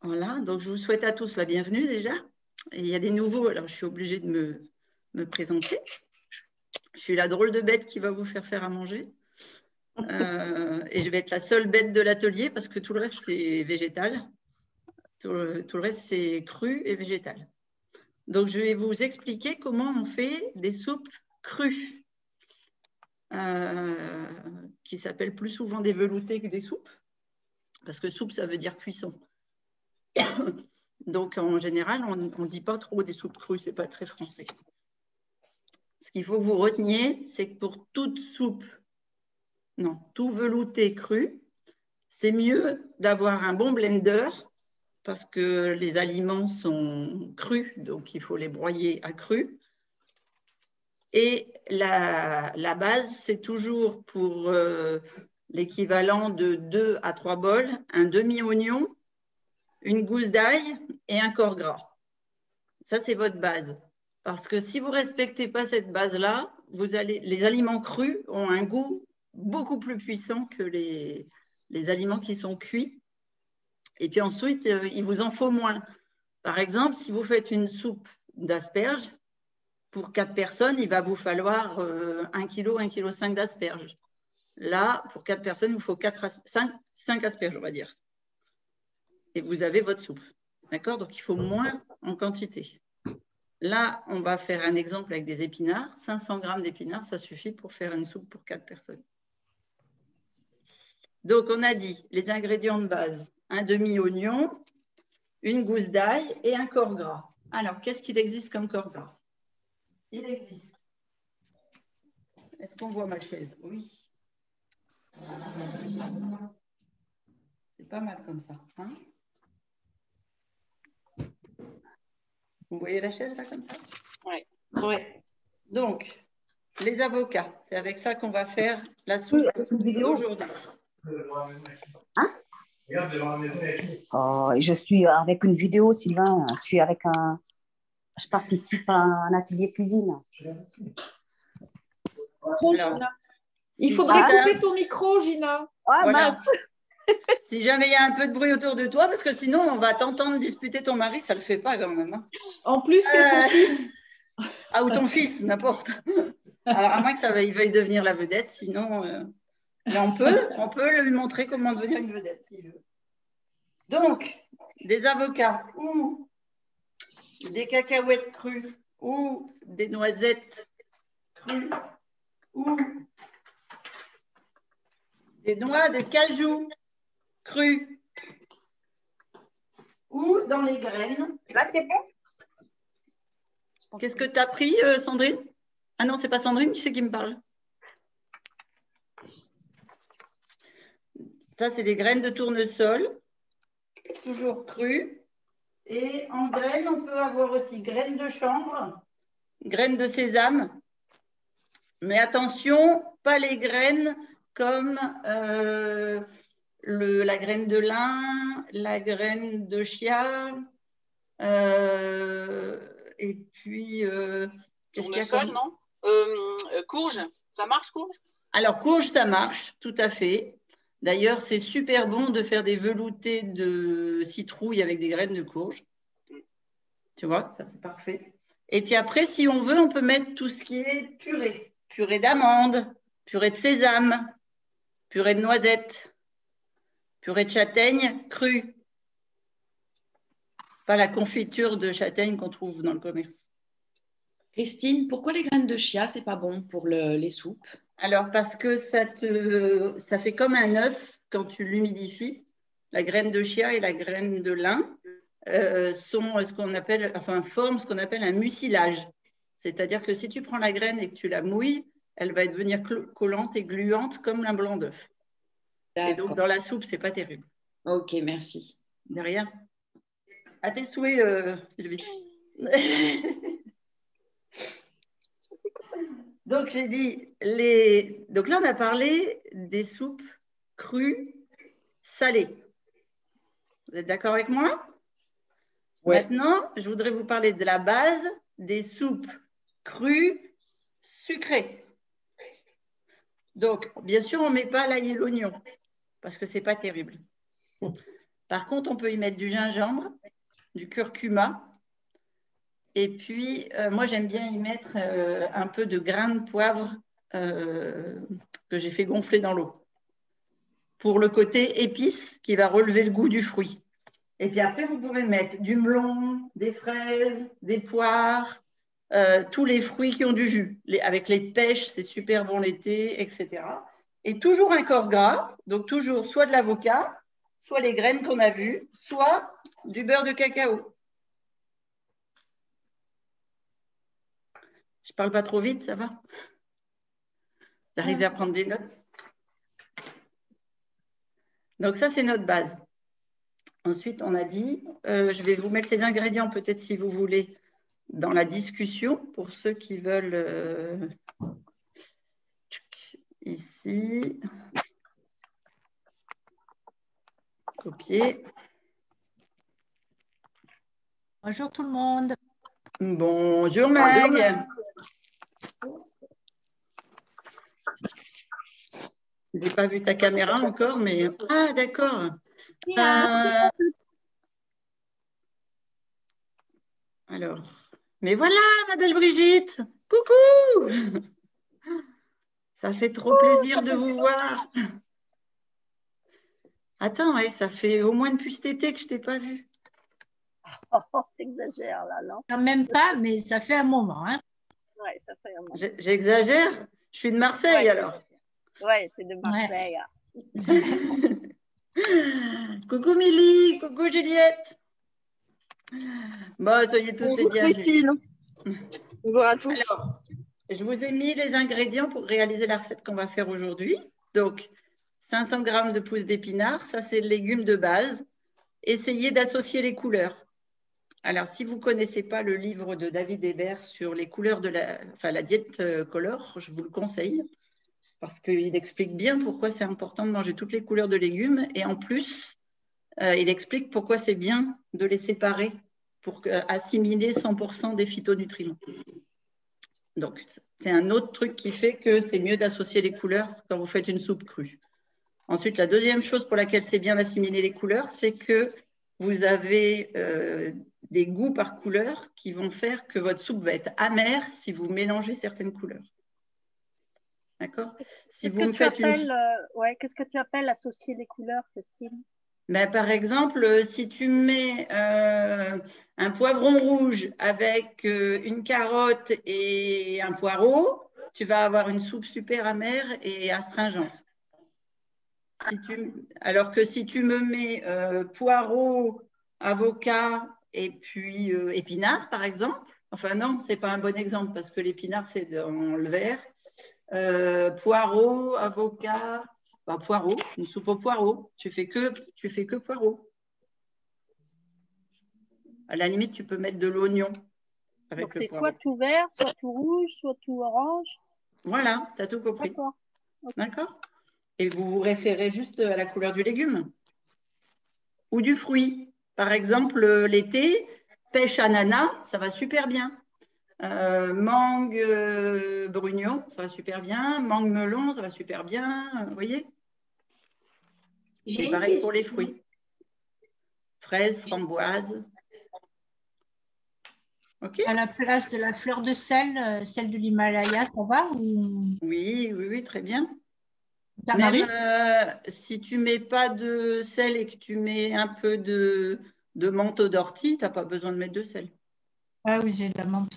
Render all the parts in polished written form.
Voilà, donc je vous souhaite à tous la bienvenue déjà. Et il y a des nouveaux, alors je suis obligée de me présenter. Je suis la drôle de bête qui va vous faire à manger. Et je vais être la seule bête de l'atelier parce que tout le reste, c'est végétal. Tout le reste, c'est cru et végétal. Donc, je vais vous expliquer comment on fait des soupes crues, qui s'appellent plus souvent des veloutés que des soupes, parce que soupe, ça veut dire cuisson. Donc, en général, on ne dit pas trop des soupes crues, ce n'est pas très français. Ce qu'il faut que vous reteniez, c'est que pour toute soupe, non, tout velouté cru, c'est mieux d'avoir un bon blender parce que les aliments sont crus, donc il faut les broyer à cru. Et la base, c'est toujours pour l'équivalent de 2 à 3 bols, un demi-oignon, une gousse d'ail et un corps gras. Ça, c'est votre base. Parce que si vous ne respectez pas cette base-là, les aliments crus ont un goût beaucoup plus puissant que les aliments qui sont cuits. Et puis ensuite, il vous en faut moins. Par exemple, si vous faites une soupe d'asperges, pour 4 personnes, il va vous falloir 1 kg, 1,5 kg d'asperges. Là, pour 4 personnes, il vous faut 5 asperges, on va dire. Et vous avez votre soupe. D'accord? Donc, il faut moins en quantité. Là, on va faire un exemple avec des épinards. 500 g d'épinards, ça suffit pour faire une soupe pour 4 personnes. Donc, on a dit les ingrédients de base. Un demi-oignon, une gousse d'ail et un corps gras. Alors, qu'est-ce qu'il existe comme corps gras? Il existe. Est-ce qu'on voit ma chaise? Oui. C'est pas mal comme ça. Hein? Vous voyez la chaise là comme ça? Oui. Ouais. Donc, les avocats, c'est avec ça qu'on va faire la soupe d'aujourd'hui. Hein? Oh, je suis avec une vidéo, Sylvain. Je participe à un atelier cuisine. Alors, il faudrait couper ton micro, Gina. Ah, voilà. mince. Si jamais il y a un peu de bruit autour de toi, parce que sinon, on va t'entendre disputer ton mari, ça ne le fait pas quand même. Hein. En plus, c'est son fils. Ah, ou ton fils, n'importe. Alors, à moins qu'il veuille devenir la vedette, sinon... Mais on peut lui montrer comment devenir une vedette, s'il veut. Donc, des avocats ou des cacahuètes crues ou des noisettes crues ou des noix de cajou crues ou dans les graines. Là, c'est bon? Qu'est-ce que tu as pris, Sandrine? Ah non, c'est pas Sandrine, qui c'est qui me parle? Ça, c'est des graines de tournesol, toujours crues. Et en graines, on peut avoir aussi graines de chanvre, graines de sésame. Mais attention, pas les graines comme la graine de lin, la graine de chia, et puis... Tournesol, non? Courge, ça marche, courge? Alors, courge, ça marche, tout à fait. D'ailleurs, c'est super bon de faire des veloutés de citrouille avec des graines de courge. Tu vois, ça c'est parfait. Et puis après, si on veut, on peut mettre tout ce qui est purée. Purée d'amandes, purée de sésame, purée de noisettes, purée de châtaigne crue. Pas la confiture de châtaigne qu'on trouve dans le commerce. Christine, pourquoi les graines de chia, c'est pas bon pour les soupes? Alors, parce que ça fait comme un œuf quand tu l'humidifies. La graine de chia et la graine de lin forment ce qu'on appelle un mucilage. C'est-à-dire que si tu prends la graine et que tu la mouilles, elle va devenir collante et gluante comme un blanc d'œuf. Et donc, dans la soupe, ce n'est pas terrible. Ok, merci. De rien. À tes souhaits, Sylvie. Donc, j'ai dit, donc là, on a parlé des soupes crues, salées. Vous êtes d'accord avec moi? Oui. Maintenant, je voudrais vous parler de la base des soupes crues, sucrées. Donc, bien sûr, on ne met pas l'ail et l'oignon, parce que ce n'est pas terrible. Par contre, on peut y mettre du gingembre, du curcuma. Et puis, moi, j'aime bien y mettre un peu de grains de poivre que j'ai fait gonfler dans l'eau pour le côté épice qui va relever le goût du fruit. Et puis après, vous pouvez mettre du melon, des fraises, des poires, tous les fruits qui ont du jus. Avec les pêches, c'est super bon l'été, etc. Et toujours un corps gras, donc toujours soit de l'avocat, soit les graines qu'on a vues, soit du beurre de cacao. Je ne parle pas trop vite, ça va? Vous arrivez à prendre des notes? Donc ça, c'est notre base. Ensuite, on a dit, je vais vous mettre les ingrédients, peut-être si vous voulez, dans la discussion, pour ceux qui veulent. Ici. Copier. Bonjour tout le monde. Bonjour Mag. Je n'ai pas vu ta caméra encore, mais... Ah, d'accord. Alors, mais voilà, ma belle Brigitte. Coucou. Ça fait trop plaisir de vous voir. Attends, ouais, ça fait au moins depuis cet été que je ne t'ai pas vue. Oh, t'exagères là, non? Quand même pas, mais ça fait un moment. Hein? Ouais, ça fait un moment. J'exagère? Je suis de Marseille, alors. Ouais, c'est de Marseille. Ouais. Coucou Milly, coucou Juliette. Bon, soyez tous les bienvenus. Christine. Bonjour à tous. Alors, je vous ai mis les ingrédients pour réaliser la recette qu'on va faire aujourd'hui. Donc, 500 g de pousses d'épinards, ça c'est le légume de base. Essayez d'associer les couleurs. Alors, si vous ne connaissez pas le livre de David Hébert sur les couleurs de la diète color, je vous le conseille parce qu'il explique bien pourquoi c'est important de manger toutes les couleurs de légumes et en plus, il explique pourquoi c'est bien de les séparer pour assimiler 100% des phytonutriments. Donc, c'est un autre truc qui fait que c'est mieux d'associer les couleurs quand vous faites une soupe crue. Ensuite, la deuxième chose pour laquelle c'est bien d'assimiler les couleurs, c'est que vous avez des goûts par couleur qui vont faire que votre soupe va être amère si vous mélangez certaines couleurs. D'accord? Si vous me faites qu'est-ce que tu appelles associer les couleurs, Christine? Ben, par exemple, si tu mets un poivron rouge avec une carotte et un poireau, tu vas avoir une soupe super amère et astringente. Alors que si tu me mets poireau, avocat et puis épinard, par exemple, enfin non, ce n'est pas un bon exemple parce que l'épinard, c'est dans le vert. Poireau, avocat, poireau, une soupe au poireau. Tu fais que poireau. À la limite, tu peux mettre de l'oignon. Donc c'est soit tout vert, soit tout rouge, soit tout orange. Voilà, tu as tout compris. D'accord. Okay. D'accord. Et vous vous référez juste à la couleur du légume ou du fruit. Par exemple, l'été, pêche ananas, ça va super bien. Mangue brugnon, ça va super bien. Mangue melon, ça va super bien. Vous voyez? C'est pareil pour les fruits. Fraises, framboises. Okay. À la place de la fleur de sel, celle de l'Himalaya, ça va ou... Oui, très bien. Même si tu ne mets pas de sel et que tu mets un peu de menthe d'ortie, tu n'as pas besoin de mettre de sel. Ah oui, j'ai de la menthe.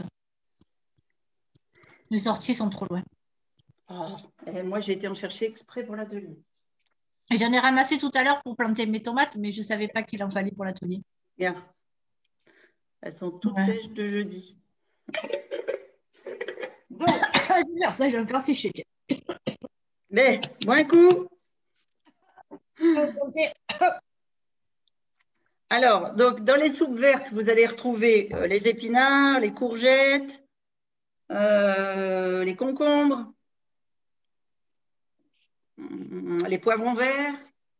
Les orties sont trop loin. Oh, moi, j'ai été en chercher exprès pour l'atelier. J'en ai ramassé tout à l'heure pour planter mes tomates, mais je ne savais pas qu'il en fallait pour l'atelier. Regarde. Elles sont toutes sèches de jeudi. Donc, ça, je vais me faire sécher. Mais, bois un coup. Alors, donc, dans les soupes vertes, vous allez retrouver les épinards, les courgettes, les concombres, les poivrons verts.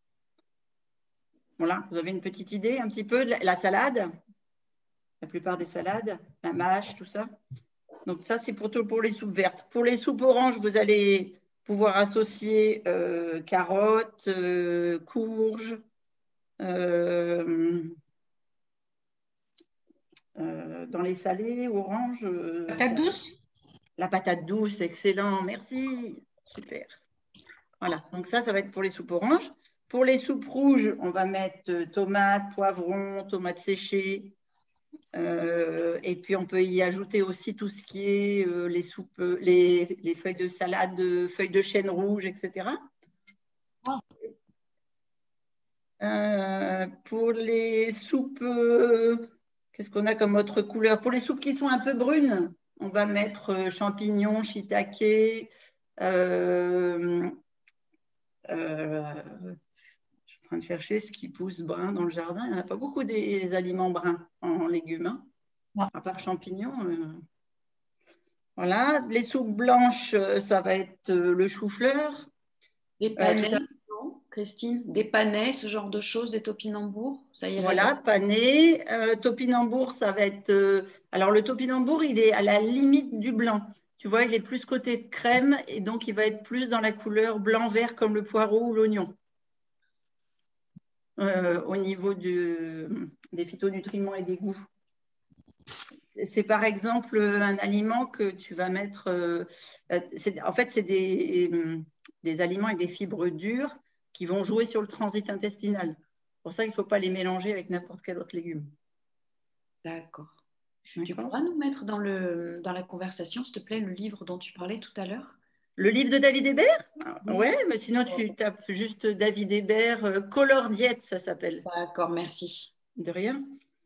Voilà, vous avez une petite idée un petit peu de la salade. La plupart des salades, la mâche, tout ça. Donc, ça, c'est pour les soupes vertes. Pour les soupes oranges, vous allez pouvoir associer carottes, courges, Dans les salés, orange. Patate douce? La patate douce, excellent, merci. Super. Voilà, donc ça va être pour les soupes oranges. Pour les soupes rouges, on va mettre tomates, poivrons, tomates séchées. Et puis, on peut y ajouter aussi tout ce qui est les soupes, les feuilles de salade, feuilles de chêne rouge, etc. Pour les soupes, qu'est-ce qu'on a comme autre couleur? Pour les soupes qui sont un peu brunes, on va mettre champignons, shiitake. Je suis en train de chercher ce qui pousse brun dans le jardin. Il n'y en a pas beaucoup des aliments bruns en légumes, hein, à part champignons. Voilà. Les soupes blanches, ça va être le chou-fleur. Les panais, non, Christine? Des panais, ce genre de choses, des topinambours, ça irait. Voilà, panais. Topinambour, ça va être… alors, le topinambour, il est à la limite du blanc. Tu vois, il est plus côté crème et donc il va être plus dans la couleur blanc-vert comme le poireau ou l'oignon. Au niveau des phytonutriments et des goûts. C'est par exemple un aliment que tu vas mettre… en fait, c'est des aliments avec des fibres dures qui vont jouer sur le transit intestinal. Pour ça, il ne faut pas les mélanger avec n'importe quel autre légume. D'accord. Tu pourras nous mettre dans la conversation, s'il te plaît, le livre dont tu parlais tout à l'heure? Le livre de David Hébert? Oui, mais sinon tu tapes juste David Hébert, Color Diet, ça s'appelle. D'accord, merci. De rien.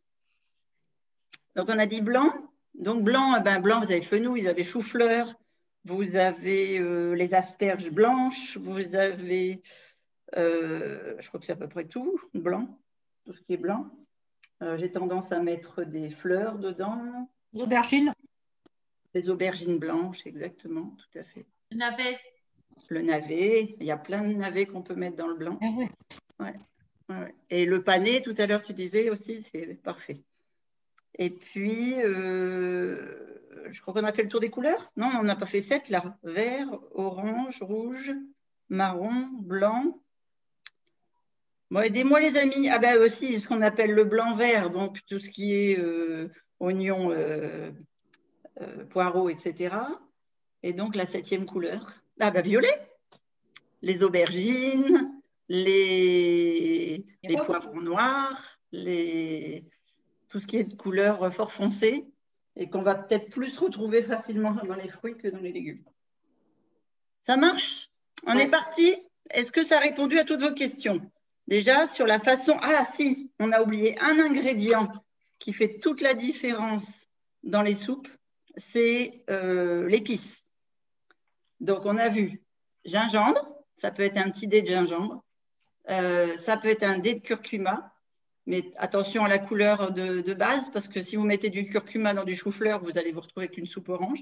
Donc on a dit blanc. Donc blanc, blanc, vous avez fenouil, vous avez chou-fleur, vous avez les asperges blanches, vous avez, je crois que c'est à peu près tout, blanc, tout ce qui est blanc. J'ai tendance à mettre des fleurs dedans. Les aubergines. Les aubergines blanches, exactement, tout à fait. Le navet. Le navet, il y a plein de navets qu'on peut mettre dans le blanc. Ah oui. Ouais. Et le panais, tout à l'heure, tu disais aussi, c'est parfait. Et puis, je crois qu'on a fait le tour des couleurs. Non, on n'a pas fait 7 là. Vert, orange, rouge, marron, blanc. Bon, aidez-moi les amis. Ah ben aussi, ce qu'on appelle le blanc-vert, donc tout ce qui est oignon, poireaux, etc. Et donc la 7e couleur. Ah ben violet. Les aubergines, les poivrons noirs, tout ce qui est de couleur fort foncée et qu'on va peut-être plus retrouver facilement dans les fruits que dans les légumes. Ça marche? On est parti? Est-ce que ça a répondu à toutes vos questions? Déjà, sur la façon… Ah si, on a oublié un ingrédient qui fait toute la différence dans les soupes, c'est l'épice. Donc, on a vu gingembre, ça peut être un petit dé de gingembre, ça peut être un dé de curcuma, mais attention à la couleur de base, parce que si vous mettez du curcuma dans du chou-fleur, vous allez vous retrouver avec une soupe orange.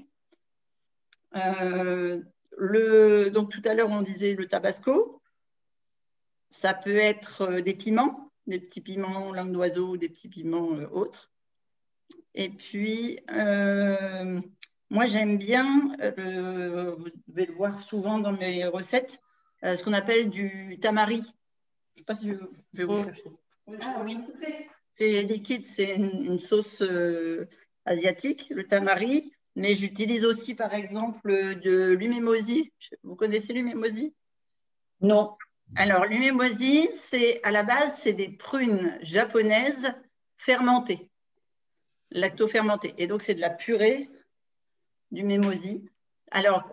Donc, tout à l'heure, on disait le tabasco. Ça peut être des piments, des petits piments langue d'oiseau, des petits piments autres. Et puis, moi, j'aime bien, vous devez le voir souvent dans mes recettes, ce qu'on appelle du tamari. Je ne sais pas si je vais vous chercher. Ah oui, c'est liquide, c'est une sauce asiatique, le tamari, mais j'utilise aussi par exemple de l'umemosi. Vous connaissez l'umemosi? Non. Alors, l'umemosi, à la base, c'est des prunes japonaises fermentées, lacto-fermentées. Et donc, c'est de la purée d'umemosi. Alors,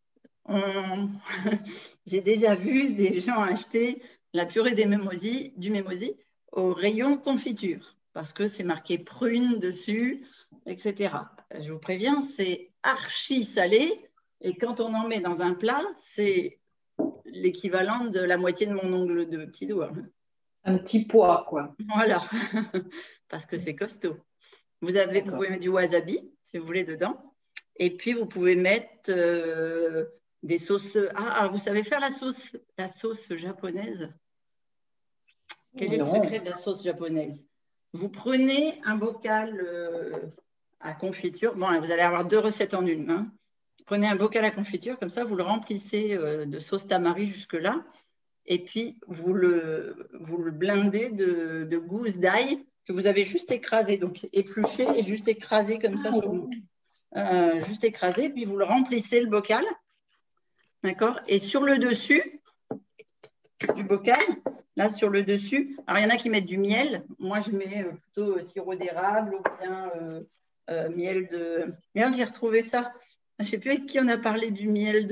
j'ai déjà vu des gens acheter la purée d'umemosi au rayon confiture, parce que c'est marqué prune dessus, etc. Je vous préviens, c'est archi salé, et quand on en met dans un plat, c'est l'équivalent de la moitié de mon ongle de petit doigt. Un petit pois, quoi. Voilà, parce que c'est costaud. Vous pouvez mettre du wasabi, si vous voulez, dedans. Et puis, vous pouvez mettre des sauces… vous savez faire la sauce japonaise? Quel est le secret de la sauce japonaise? Vous prenez un bocal à confiture. Bon, vous allez avoir 2 recettes en une. Hein. Prenez un bocal à confiture, comme ça, vous le remplissez de sauce tamari jusque-là. Et puis, vous le blindez de gousses d'ail que vous avez juste écrasé. Donc, épluché et juste écrasé comme ça. Juste écrasé. Puis, vous le remplissez le bocal. D'accord? Et sur le dessus du bocal, là, sur le dessus, alors il y en a qui mettent du miel. Moi, je mets plutôt sirop d'érable ou bien miel de… Merde, j'ai retrouvé ça. Je ne sais plus avec qui on a parlé du miel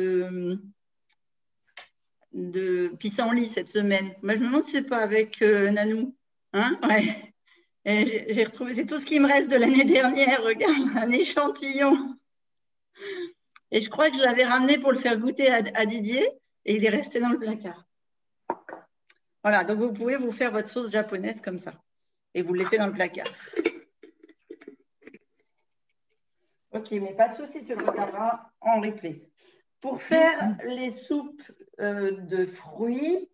de pissenlit cette semaine. Moi, je me demande si ce n'est pas avec Nanou. Hein? Ouais. J'ai retrouvé, c'est tout ce qui me reste de l'année dernière. Regarde, un échantillon. Et je crois que je l'avais ramené pour le faire goûter à Didier et il est resté dans le placard. Voilà, donc vous pouvez vous faire votre sauce japonaise comme ça et vous le laissez dans le placard. Ok, mais pas de souci, tu le regarderas en replay. Pour faire les soupes de fruits,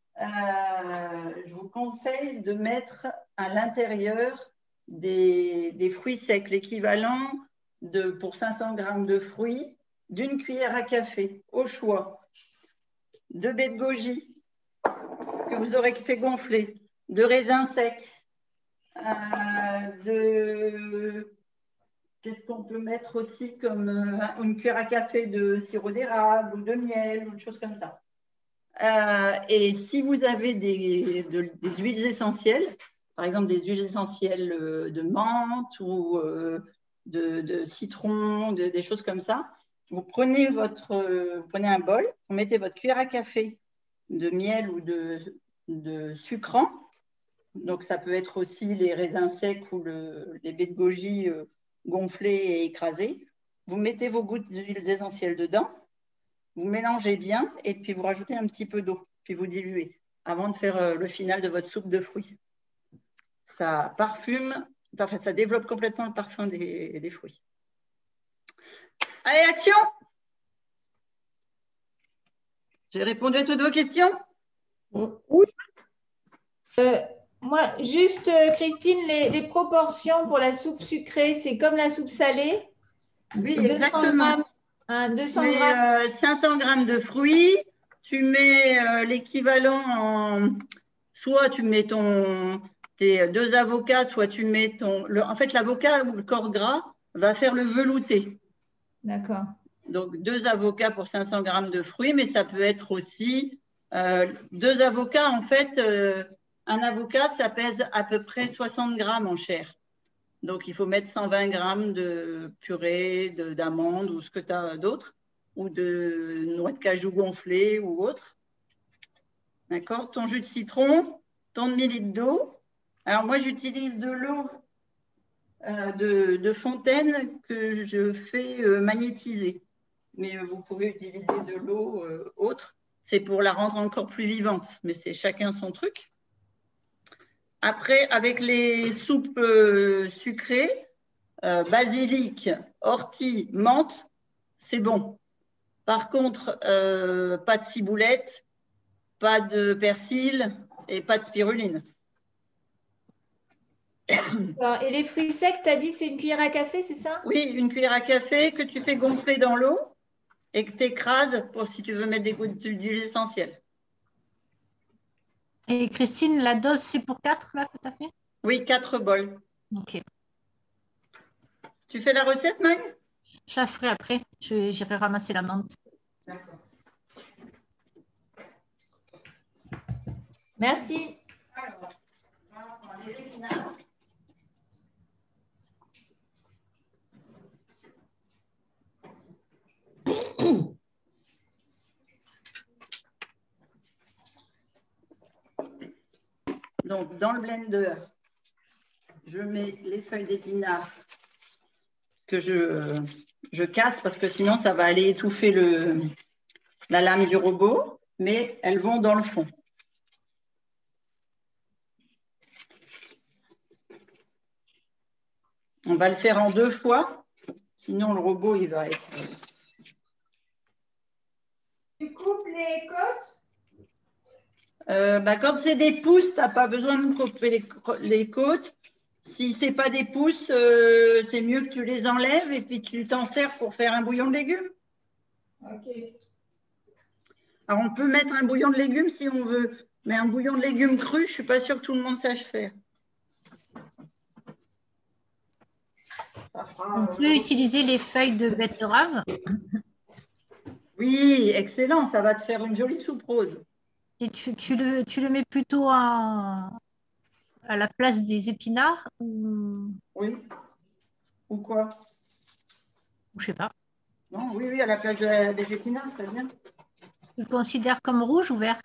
je vous conseille de mettre à l'intérieur des fruits secs, l'équivalent pour 500 g de fruits, d'une cuillère à café au choix, de baies de goji que vous aurez fait gonfler, de raisins secs, qu'est-ce qu'on peut mettre aussi comme une cuillère à café de sirop d'érable ou de miel ou une chose comme ça. Et si vous avez des huiles essentielles, par exemple des huiles essentielles de menthe ou de citron, des choses comme ça, vous prenez un bol, vous mettez votre cuillère à café de miel ou de sucrant. Donc, ça peut être aussi les raisins secs ou les baies de goji gonflées et écrasées. Vous mettez vos gouttes d'huiles essentielles dedans, vous mélangez bien et puis vous rajoutez un petit peu d'eau, puis vous diluez avant de faire le final de votre soupe de fruits. Ça parfume, enfin, ça développe complètement le parfum des fruits. Allez, action! J'ai répondu à toutes vos questions? Oui. Moi, juste, Christine, les proportions pour la soupe sucrée, c'est comme la soupe salée? Oui, exactement. 200 tu mets 500 g de fruits, tu mets l'équivalent en… Soit tu mets tes 2 avocats, soit tu mets en fait, l'avocat ou le corps gras va faire le velouté. D'accord. Donc, 2 avocats pour 500 g de fruits, mais ça peut être aussi 2 avocats. En fait, un avocat, ça pèse à peu près 60 g en chair. Donc, il faut mettre 120 g de purée d'amandes ou ce que tu as d'autre, ou de noix de cajou gonflée ou autre. D'accord? Ton jus de citron, ton demi-litre d'eau. Alors, moi, j'utilise de l'eau de fontaine que je fais magnétiser. Mais vous pouvez utiliser de l'eau autre. C'est pour la rendre encore plus vivante, mais c'est chacun son truc. Après, avec les soupes sucrées, basilic, ortie, menthe, c'est bon. Par contre, pas de ciboulette, pas de persil et pas de spiruline. Alors, et les fruits secs, tu as dit c'est une cuillère à café, c'est ça? Oui, une cuillère à café que tu fais gonfler dans l'eau et que tu écrases pour si tu veux mettre des gouttes d'huile essentielle. Et Christine, la dose, c'est pour 4 là que tu as fait? Oui, 4 bols. Ok. Tu fais la recette, Mag? Je la ferai après. J'irai ramasser la menthe. D'accord. Merci. Alors, on va prendre les épinards. Donc, dans le blender, je mets les feuilles d'épinards que je casse parce que sinon, ça va aller étouffer la lame du robot, mais elles vont dans le fond. On va le faire en 2 fois, sinon le robot, il va être… Tu coupes les côtes? Quand c'est des pousses, tu n'as pas besoin de couper les côtes. Si ce n'est pas des pousses, c'est mieux que tu les enlèves et puis tu t'en sers pour faire un bouillon de légumes. Ok. Alors, on peut mettre un bouillon de légumes si on veut, mais un bouillon de légumes cru, je ne suis pas sûre que tout le monde sache faire. On peut utiliser les feuilles de betterave. Oui, excellent, ça va te faire une jolie soupe rose. Et tu le mets plutôt à la place des épinards ou Oui. Ou quoi? je sais pas. Non, oui, oui, à la place des épinards, très bien. Tu le considères comme rouge ou vert?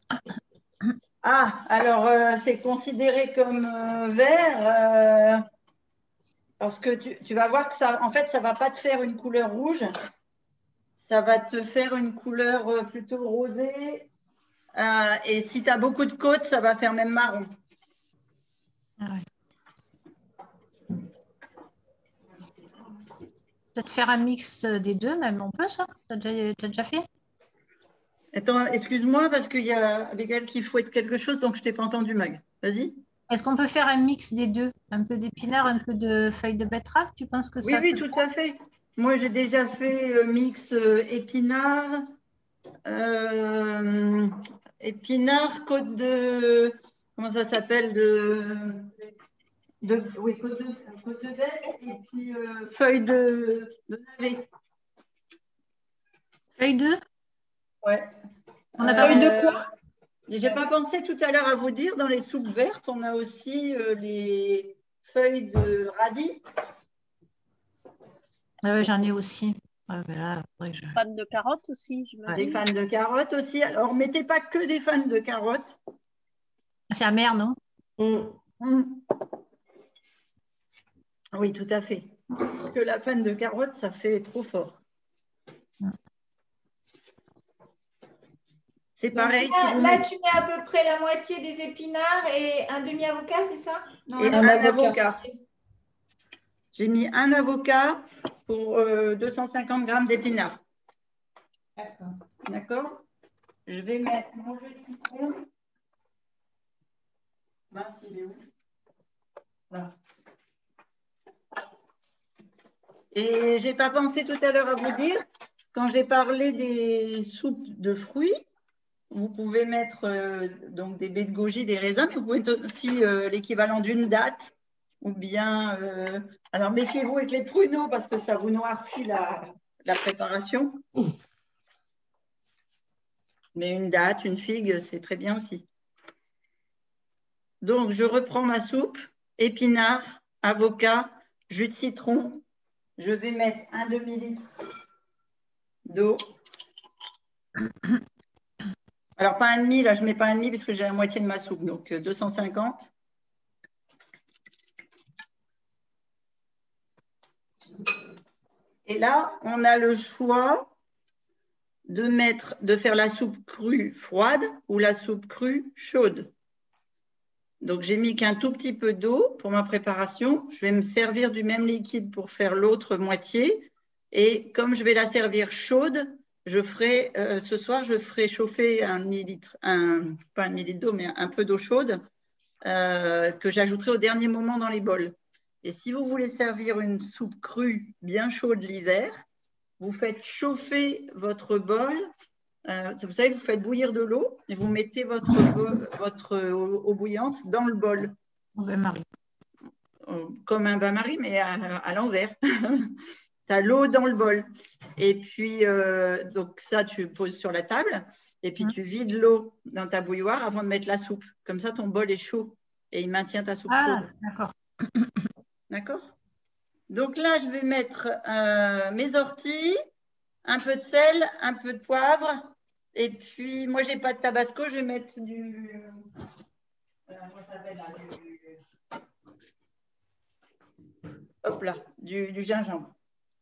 Ah, alors c'est considéré comme vert parce que tu vas voir que ça, en fait, ça ne va pas te faire une couleur rouge. Ça va te faire une couleur plutôt rosée. Et si tu as beaucoup de côtes, ça va faire même marron. Ah ouais. Peut-être faire un mix des deux, même on peut ça? T'as déjà fait? Attends, excuse-moi parce qu'il y a avec elle qui fouette quelque chose, donc je ne t'ai pas entendu, Mag. Vas-y. Est-ce qu'on peut faire un mix des deux? Un peu d'épinards, un peu de feuilles de betterave? Tu penses que Oui, ça oui, peut tout à fait. Moi, j'ai déjà fait mix épinards, côte de... Comment ça s'appelle oui, côte de bête et puis feuilles de navet. feuilles de? Ouais. On a parlé de quoi? J'ai pas pensé tout à l'heure à vous dire, dans les soupes vertes, on a aussi les feuilles de radis. J'en ai aussi. Ouais, ben là, faudrait que je- Fan de carottes aussi, je Des fans de carottes aussi. Alors, mettez pas que des fans de carottes. C'est amer, non? Mm. Oui, tout à fait. Parce que la fan de carottes, ça fait trop fort. C'est pareil. Donc là, Si vous là, mettez... tu mets à peu près la moitié des épinards et un demi-avocat, c'est ça? Non, Et un un avocat. J'ai mis un avocat pour 250 grammes d'épinards. D'accord. D'accord? Je vais mettre mon jus de citron. Mince, il est où? Voilà. Et je n'ai pas pensé tout à l'heure à vous dire, quand j'ai parlé des soupes de fruits, vous pouvez mettre donc des baies de goji, des raisins, mais vous pouvez mettre aussi l'équivalent d'une date. Ou bien, alors méfiez-vous avec les pruneaux parce que ça vous noircit la préparation. Mais une date, une figue, c'est très bien aussi. Donc, je reprends ma soupe, épinards, avocat, jus de citron. Je vais mettre un demi-litre d'eau. Alors, pas un demi, là, je ne mets pas un demi parce que j'ai la moitié de ma soupe, donc 250. Et là, on a le choix de faire la soupe crue froide ou la soupe crue chaude. Donc, j'ai mis qu'un tout petit peu d'eau pour ma préparation. Je vais me servir du même liquide pour faire l'autre moitié. Et comme je vais la servir chaude, ce soir, je ferai chauffer un demi-litre, pas un demi-litre d'eau, mais un peu d'eau chaude que j'ajouterai au dernier moment dans les bols. Et si vous voulez servir une soupe crue bien chaude l'hiver, vous faites chauffer votre bol. Vous savez, vous faites bouillir de l'eau et vous mettez votre eau bouillante dans le bol. Au bain-marie. Comme un bain-marie, mais à l'envers. Tu as l'eau dans le bol. Et puis, donc ça, tu poses sur la table. Et puis, tu vides l'eau dans ta bouilloire avant de mettre la soupe. Comme ça, ton bol est chaud et il maintient ta soupe chaude. D'accord. D'accord? Donc là, je vais mettre mes orties, un peu de sel, un peu de poivre. Et puis, moi, je n'ai pas de tabasco, je vais mettre du... comment ça s'appelle là, hop là, du gingembre.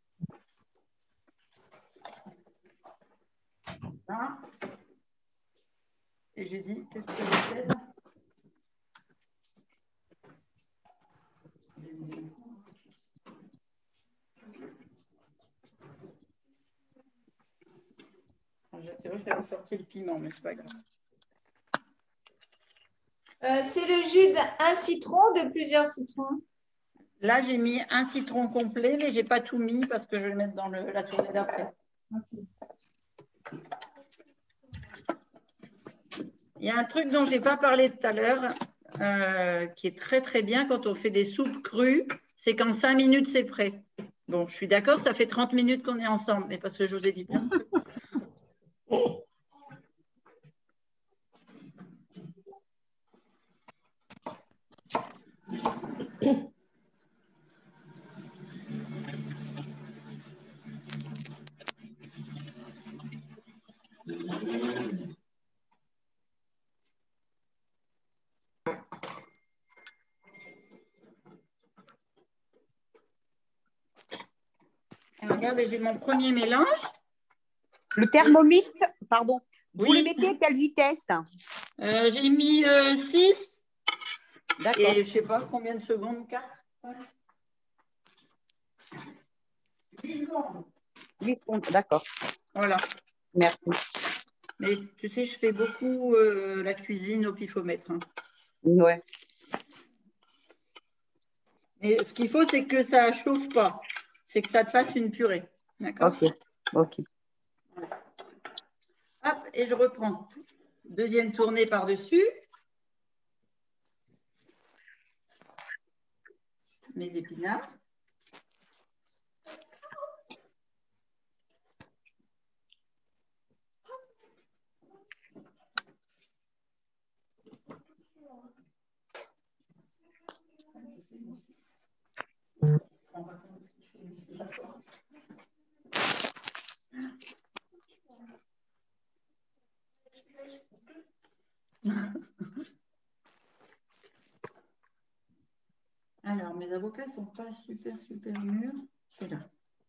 Hein? Et j'ai dit, qu'est-ce que je fais là? C'est vrai que j'avais sorti le piment, mais c'est pas grave. C'est le jus d'un citron, de plusieurs citrons. Là, j'ai mis un citron complet, mais je n'ai pas tout mis parce que je vais le mettre dans la tournée d'après. Il y a un truc dont je n'ai pas parlé tout à l'heure, qui est très très bien quand on fait des soupes crues, c'est qu'en 5 minutes, c'est prêt. Bon, je suis d'accord, ça fait 30 minutes qu'on est ensemble, mais parce que je vous ai dit plein de trucs. Regardez, j'ai mon premier mélange. Le Thermomix, pardon, vous Oui. le mettez à quelle vitesse? J'ai mis 6. D'accord. Et je ne sais pas combien de secondes, 4, 5. 10 secondes. 8 secondes, d'accord. Voilà. Merci. Mais tu sais, je fais beaucoup la cuisine au pifomètre. Hein. Ouais. Et ce qu'il faut, c'est que ça ne chauffe pas. C'est que ça te fasse une purée. D'accord? Ok, ok. Hop, et je reprends. Deuxième tournée par-dessus. Mes épinards. Alors, mes avocats ne sont pas super mûrs. Celui-là.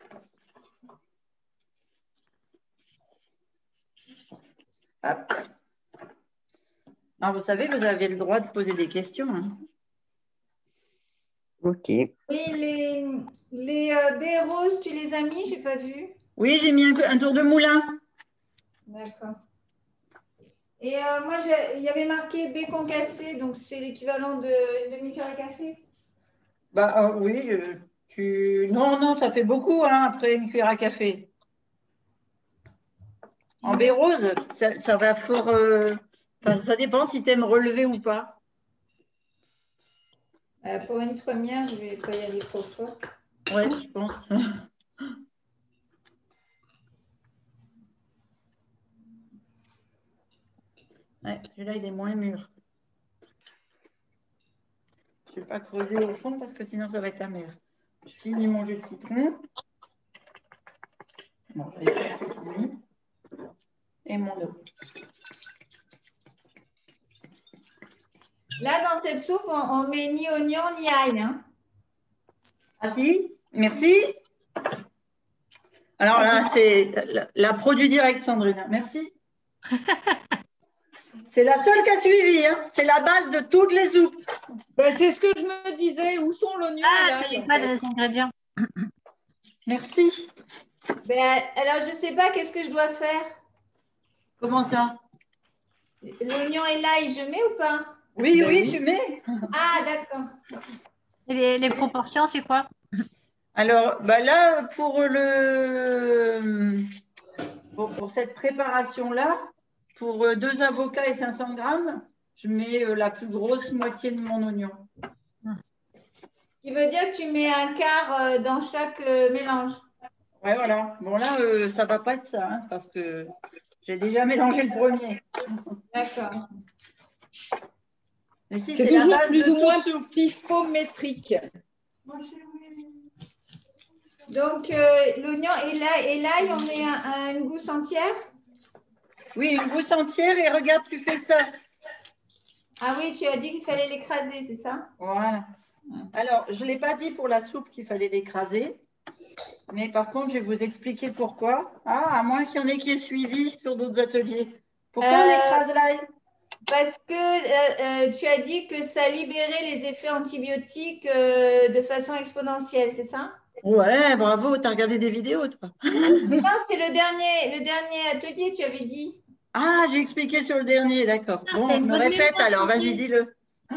Hop. Alors, vous savez, vous avez le droit de poser des questions. Hein. Ok. Oui, les baies roses, tu les as mis? Je n'ai pas vu. Oui, j'ai mis un tour de moulin. D'accord. Et moi, il y avait marqué baies concassées, donc c'est l'équivalent d'une demi-cuillère à café. Bah, oui, non, ça fait beaucoup hein, après une cuillère à café. En baie rose, ça va fort. Ça dépend si tu aimes relever ou pas. Pour une première, je ne vais pas y aller trop fort. Ouais, je pense. Ouais, celui-là, il est moins mûr. Je ne vais pas creuser au fond parce que sinon, ça va être amer. Je finis mon jus de citron. Bon, j'avais presque tout mis. Et mon eau. Là, dans cette soupe, on met ni oignon ni ail. Hein. Ah si, merci. Alors là, c'est la produit direct, Sandrine. Merci. C'est la seule qui a suivi. Hein. C'est la base de toutes les soupes. Ben, c'est ce que je me disais. Où sont l'oignon et Ah, tu l'ail, n'as en pas fait des ingrédients. Merci. Ben, alors, je ne sais pas, qu'est-ce que je dois faire? Comment ça? L'oignon et l'ail, je mets ou pas? Oui, Ben oui, oui. tu mets. Ah, d'accord. Et les proportions, c'est quoi? Alors, bah là, pour cette préparation-là, pour 2 avocats et 500 grammes, je mets la plus grosse moitié de mon oignon. Ce qui veut dire que tu mets un quart dans chaque mélange. Ouais, voilà. Bon, là, ça va pas être ça, hein, parce que j'ai déjà mélangé le premier. D'accord. Mais si, C'est c'est la toujours base plus de ou moins toute soupe. pifométrique. Donc, l'oignon et l'ail, on met une gousse entière? Oui, une gousse entière et regarde, tu fais ça. Ah oui, tu as dit qu'il fallait l'écraser, c'est ça? Voilà. Alors, je ne l'ai pas dit pour la soupe qu'il fallait l'écraser, mais par contre, je vais vous expliquer pourquoi. Ah, à moins qu'il y en ait qui aient suivi sur d'autres ateliers. Pourquoi on écrase l'ail? Parce que tu as dit que ça libérait les effets antibiotiques de façon exponentielle, c'est ça? Ouais, bravo, tu as regardé des vidéos, toi. Non, c'est le dernier atelier, tu avais dit. Ah, j'ai expliqué sur le dernier, d'accord. Ah, Bon, t'as je une me bonne répète mémoire, alors, vas-y, Sophie. dis-le.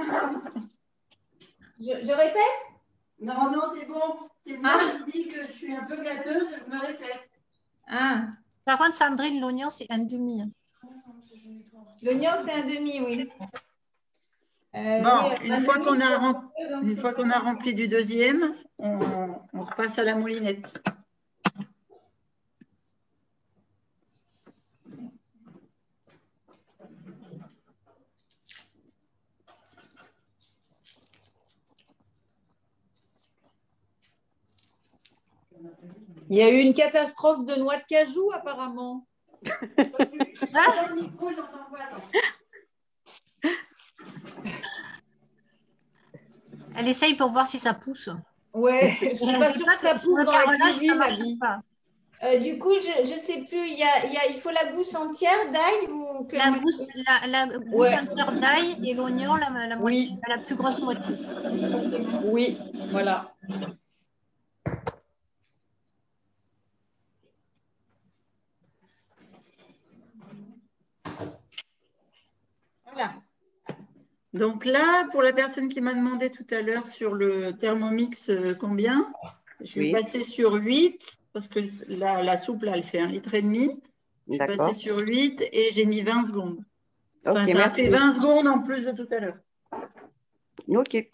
Je répète? Non, non, c'est bon. C'est moi qui dis que je suis un peu gâteuse, je me répète. Ah, Par contre, Sandrine, l'oignon, c'est un demi. L'oignon, c'est un demi, oui. Bon, Oui, une fois qu'on a rempli du deuxième, on repasse à la moulinette. Il y a eu une catastrophe de noix de cajou, apparemment. Elle essaye pour voir si ça pousse. Ouais, je suis pas Je sais sûre pas que ça que sur pousse le dans la carrelage, ça cuisine, marche Abby. pas. Du coup, je sais plus, il faut la gousse entière d'ail ou que La gousse Ouais. entière d'ail et l'oignon, la moitié, Oui. la plus grosse moitié. Oui, voilà. Voilà. Donc là, pour la personne qui m'a demandé tout à l'heure sur le Thermomix combien, je suis passée sur 8 parce que la soupe, là, elle fait 1,5 litre. Je suis passée sur 8 et j'ai mis 20 secondes. Enfin, ça a fait 20 secondes en plus de tout à l'heure. Ok.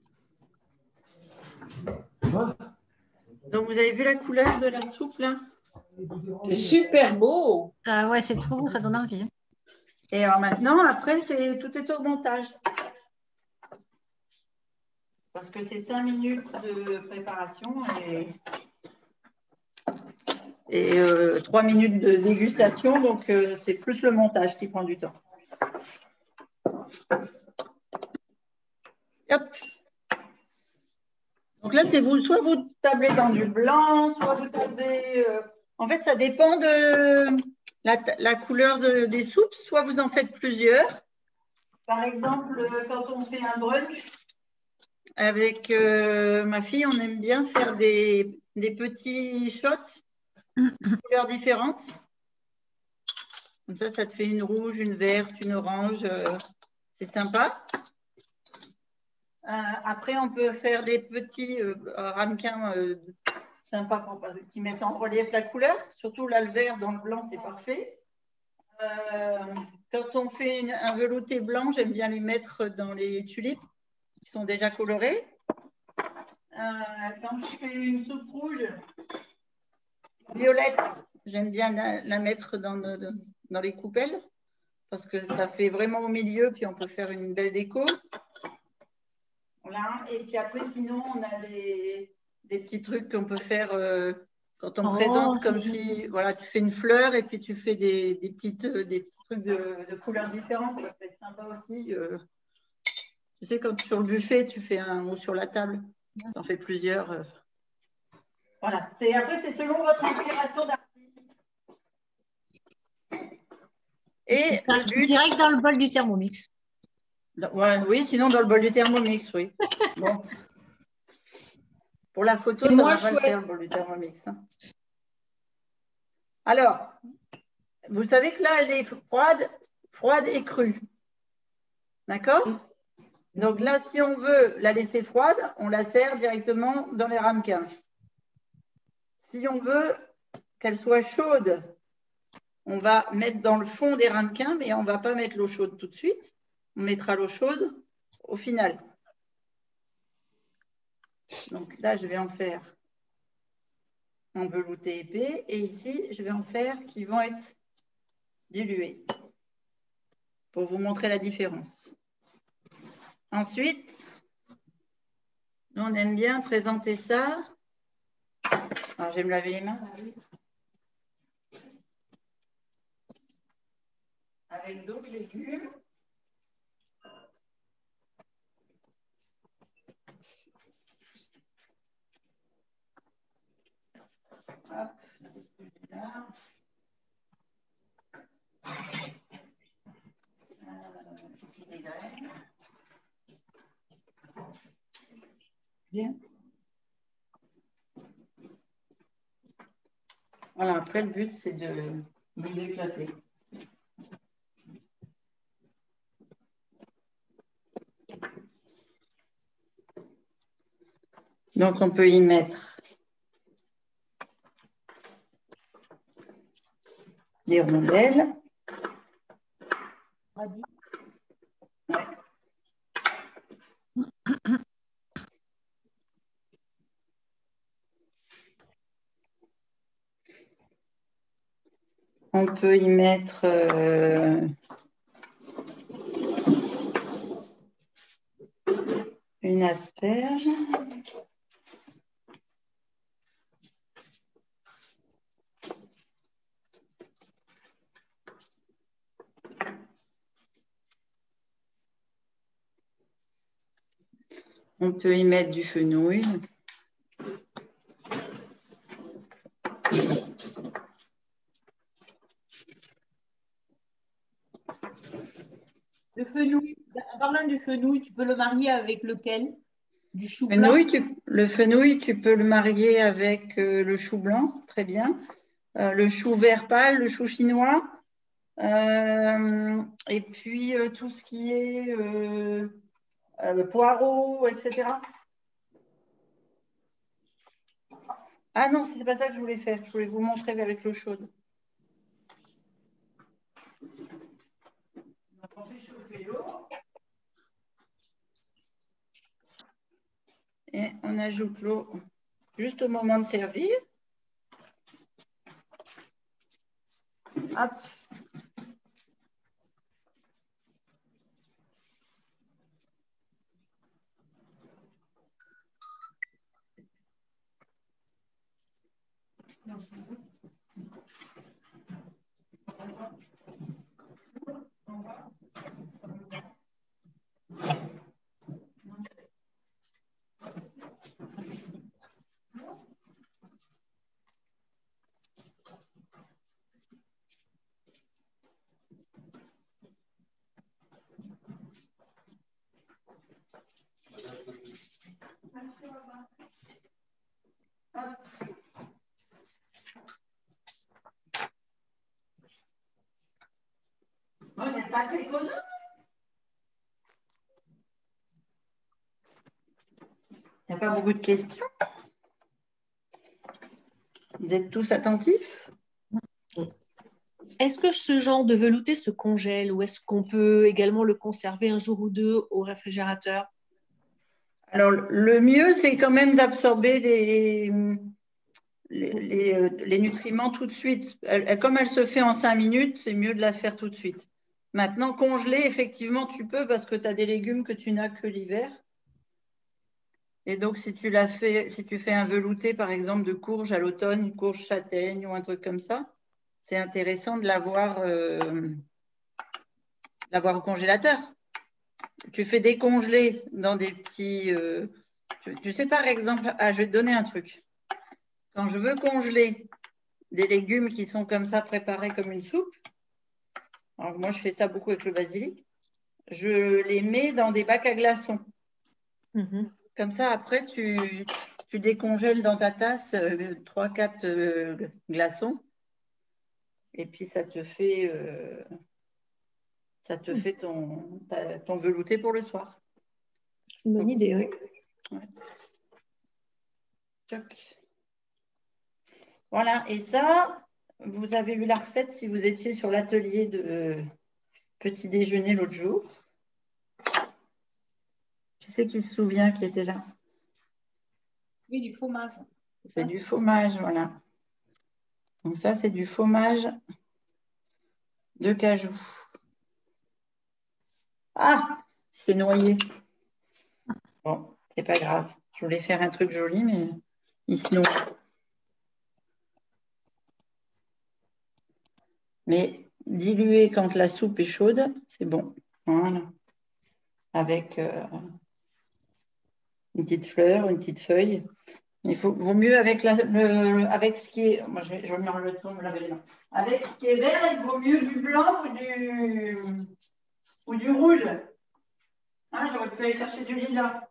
Donc, vous avez vu la couleur de la soupe, là? C'est super beau. Ah ouais, c'est trop beau, ça donne envie. Et alors maintenant, après, tout est au montage. Parce que c'est 5 minutes de préparation et 3 minutes de dégustation. Donc, c'est plus le montage qui prend du temps. Hop. Donc là, c'est vous, soit vous tablez dans du blanc, soit vous tablez… en fait, ça dépend de la couleur des soupes. Soit vous en faites plusieurs. Par exemple, quand on fait un brunch, avec ma fille, on aime bien faire des petits shots de couleurs différentes. Comme ça te fait une rouge, une verte, une orange. C'est sympa. Après, on peut faire des petits ramequins sympas qui mettent en relief la couleur. Surtout là, le vert dans le blanc, c'est parfait. Quand on fait un velouté blanc, j'aime bien les mettre dans les tulipes qui sont déjà colorées. Quand je fais une soupe rouge violette, j'aime bien la mettre dans les coupelles parce que ça fait vraiment au milieu, puis on peut faire une belle déco. Voilà. Et puis après, sinon, on a des petits trucs qu'on peut faire quand on présente comme si voilà, tu fais une fleur et puis tu fais des petits trucs de couleurs différentes. Ça peut être sympa aussi. Tu sais, quand sur le buffet, tu fais ou sur la table, tu en fais plusieurs. Voilà. Après, c'est selon votre inspiration d'artiste. Et le but… Direct dans le bol du Thermomix. Ouais, oui, sinon dans le bol du Thermomix, oui. Bon. Pour la photo, ça ne va pas le faire, le bol du Thermomix. Hein. Alors, vous savez que là, elle est froide et crue. D'accord? Donc là, si on veut la laisser froide, on la sert directement dans les ramequins. Si on veut qu'elle soit chaude, on va mettre dans le fond des ramequins, mais on ne va pas mettre l'eau chaude tout de suite. On mettra l'eau chaude au final. Donc là, je vais en faire en velouté épais. Et ici, je vais en faire qui vont être dilués pour vous montrer la différence. Ensuite, nous, on aime bien présenter ça. Alors, je vais me laver les mains. Avec d'autres légumes. Hop, là. Les graines. Bien. Voilà, après, le but, c'est de vous éclater. Donc, on peut y mettre des rondelles. radis. Ouais. On peut y mettre une asperge. On peut y mettre du fenouil. Le fenouil, en parlant du fenouil, tu peux le marier avec lequel? Du chou blanc? Le fenouil, tu peux le marier avec le chou blanc, très bien. Le chou vert pâle, le chou chinois. Et puis tout ce qui est poireaux, etc. Ah non, c'est pas ça que je voulais faire. Je voulais vous montrer avec l'eau chaude. On fait chauffer l'eau. Et on ajoute l'eau juste au moment de servir. Hop. Vous n'êtes pas très causeux. Il n'y a pas beaucoup de questions. Vous êtes tous attentifs? Est-ce que ce genre de velouté se congèle ou est-ce qu'on peut également le conserver un jour ou deux au réfrigérateur? Alors, le mieux, c'est quand même d'absorber les nutriments tout de suite. Comme elle se fait en 5 minutes, c'est mieux de la faire tout de suite. Maintenant, congeler, effectivement, tu peux parce que tu as des légumes que tu n'as que l'hiver. Et donc, si tu fais un velouté, par exemple, de courge à l'automne, une courge châtaigne ou un truc comme ça, c'est intéressant de l'avoir au congélateur. Tu fais décongeler dans des petits… tu sais, par exemple, je vais te donner un truc. Quand je veux congeler des légumes qui sont comme ça, préparés comme une soupe, alors moi, je fais ça beaucoup avec le basilic, je les mets dans des bacs à glaçons. Comme ça, après, tu décongèles dans ta tasse 3-4 glaçons. Et puis, ça te fait ton velouté pour le soir. C'est une bonne idée, oui. Ouais. Voilà, et ça, vous avez eu la recette si vous étiez sur l'atelier de petit déjeuner l'autre jour. Qui c'est qui se souvient qui était là? Oui, du fromage. C'est du fromage, voilà. Donc ça, c'est du fromage de cajou. Ah, c'est noyé. Bon, c'est pas grave. Je voulais faire un truc joli, mais il se noie. Mais diluer quand la soupe est chaude, c'est bon. Voilà. Avec une petite fleur, une petite feuille. Il vaut mieux avec ce qui est… Moi, je vais me laver les mains. Avec ce qui est vert, il vaut mieux du blanc ou du rouge. Ah, j'aurais pu aller chercher du lilas.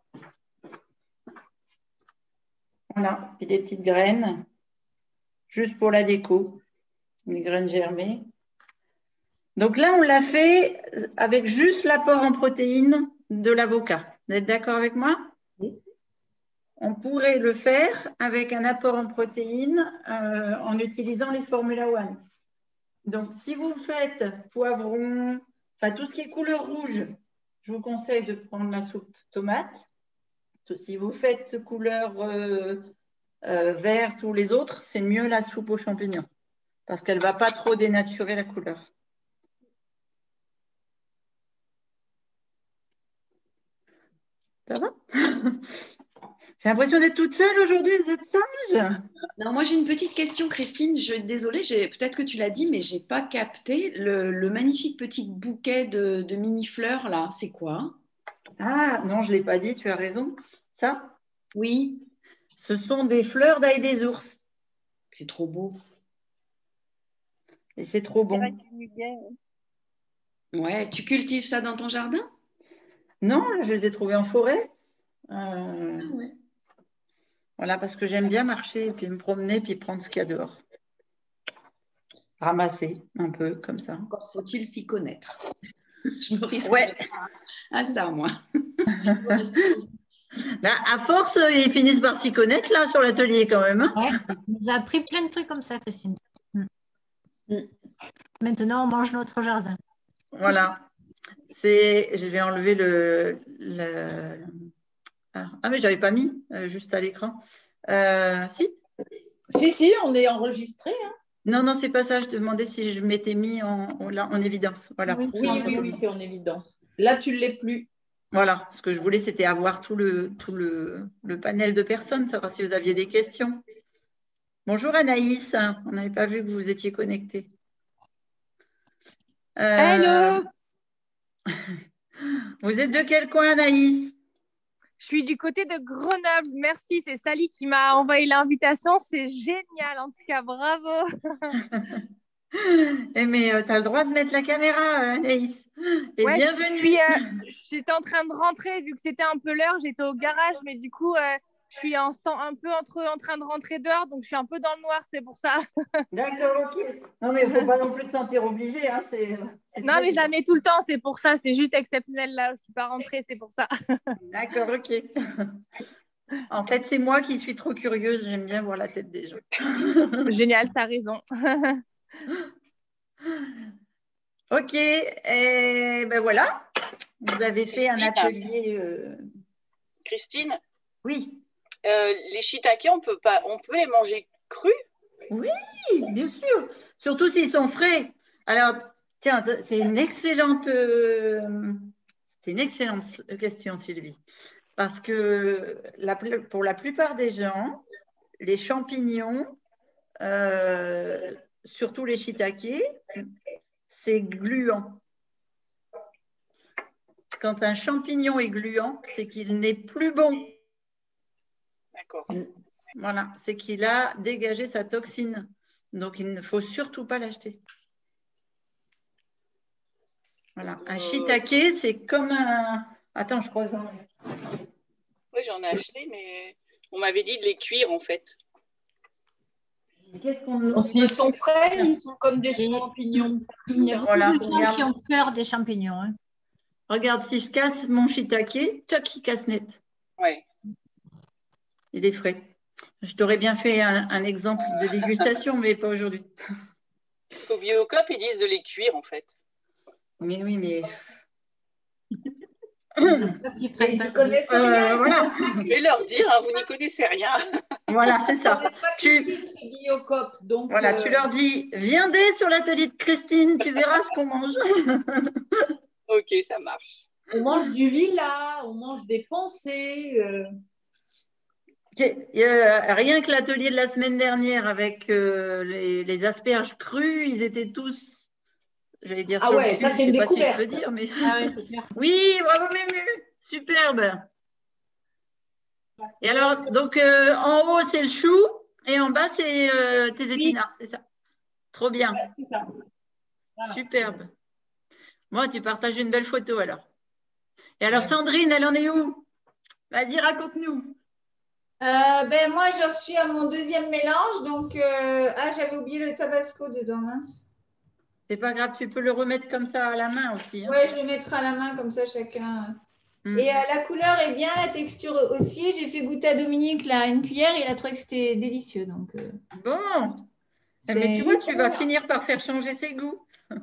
Voilà, et des petites graines, juste pour la déco. Des graines germées. Donc là, on l'a fait avec juste l'apport en protéines de l'avocat. Vous êtes d'accord avec moi? Oui. On pourrait le faire avec un apport en protéines en utilisant les Formula One. Donc, si vous faites poivron, enfin tout ce qui est couleur rouge, je vous conseille de prendre la soupe tomate. Si vous faites couleur verte ou les autres, c'est mieux la soupe aux champignons parce qu'elle ne va pas trop dénaturer la couleur. Ça va? J'ai l'impression d'être toute seule aujourd'hui, vous êtes sage? Non, moi j'ai une petite question, Christine. Désolée, peut-être que tu l'as dit, mais je n'ai pas capté. Le magnifique petit bouquet de mini-fleurs, là, c'est quoi? Ah, non, je ne l'ai pas dit, tu as raison. Ça? Oui. Ce sont des fleurs d'ail des ours. C'est trop beau. Et c'est trop bon. Ouais, tu cultives ça dans ton jardin? Non, je les ai trouvés en forêt. Ouais. Voilà, parce que j'aime bien marcher, et puis me promener, puis prendre ce qu'il y a dehors. Ramasser un peu, comme ça. Encore faut-il s'y connaître. Je me risque à ça, moi. Bah, à force, ils finissent par s'y connaître, là, sur l'atelier, quand même. Ouais, on nous a appris plein de trucs comme ça, Christine. Maintenant, on mange notre jardin. Voilà. Je vais enlever Ah, mais je n'avais pas mis, juste à l'écran. Si? Si, on est enregistré. Hein. Non, c'est pas ça. Je te demandais si je m'étais mis en évidence. Voilà. Oui, c'est en évidence. Là, tu ne l'es plus. Voilà. Ce que je voulais, c'était avoir tout le panel de personnes, savoir si vous aviez des questions. Bonjour Anaïs. On n'avait pas vu que vous étiez connectée. Hello. Vous êtes de quel coin, Anaïs? Je suis du côté de Grenoble. Merci, c'est Sally qui m'a envoyé l'invitation. C'est génial, en tout cas, bravo. Mais tu as le droit de mettre la caméra, Anaïs. Et ouais, bienvenue. J'étais en train de rentrer, vu que c'était un peu l'heure. J'étais au garage, mais du coup, je suis un peu en train de rentrer dehors, donc je suis un peu dans le noir, c'est pour ça. D'accord, ok. Non, mais il ne faut pas non plus te sentir obligé. Hein, non, mais je la mets tout le temps, c'est pour ça. C'est juste exceptionnel là, je ne suis pas rentrée, c'est pour ça. D'accord, ok. En fait, c'est moi qui suis trop curieuse. J'aime bien voir la tête des gens. Génial, tu as raison. Ok, et ben voilà. Vous avez fait un atelier. Christine? Oui. Les shiitakes, on peut les manger crus? Oui, bien sûr. Surtout s'ils sont frais. Alors, tiens, c'est une excellente question, Sylvie. Parce que pour la plupart des gens, les champignons, surtout les shiitakes, c'est gluant. Quand un champignon est gluant, c'est qu'il n'est plus bon. D'accord. Voilà, c'est qu'il a dégagé sa toxine. Donc, il ne faut surtout pas l'acheter. Voilà. Un shiitake, c'est comme un… Attends, je crois que j'en ai. Oui, j'en ai acheté, mais on m'avait dit de les cuire, en fait. Qu'est-ce qu'on… S'ils sont frais, ils sont comme des champignons. Il y a beaucoup de gens qui ont peur des champignons. Hein. Regarde, si je casse mon shiitake, tchac, il casse net. Ouais. Il est frais. Je t'aurais bien fait un exemple de dégustation, mais pas aujourd'hui. Parce qu'au Biocop, ils disent de les cuire, en fait. Mais oui, mais… Ils connaissent rien. Voilà. Je vais leur dire, hein, vous n'y connaissez rien. Voilà, c'est ça. Donc, voilà, tu leur dis, viendez sur l'atelier de Christine, tu verras ce qu'on mange. Ok, ça marche. On mange du lilas, on mange des pensées. Rien que l'atelier de la semaine dernière avec les asperges crues, ils étaient tous, j'allais dire, ah ouais, ça c'est une découverte. Si je peux dire, mais… oui, bravo Mému, superbe. Et alors, donc en haut c'est le chou et en bas c'est tes épinards, c'est ça? Trop bien. Ouais, c'est ça. Voilà. Superbe. Moi, tu partages une belle photo alors. Et alors Sandrine, elle en est où? Vas-y, raconte-nous. Moi, j'en suis à mon deuxième mélange. Donc, j'avais oublié le tabasco dedans, mince. C'est pas grave, tu peux le remettre comme ça à la main aussi. Hein. Oui, je le mettrai à la main, comme ça, chacun. Et la couleur est bien, la texture aussi. J'ai fait goûter à Dominique là, une cuillère et il a trouvé que c'était délicieux. Donc, bon, mais tu vois, tu vas finir par faire changer ses goûts.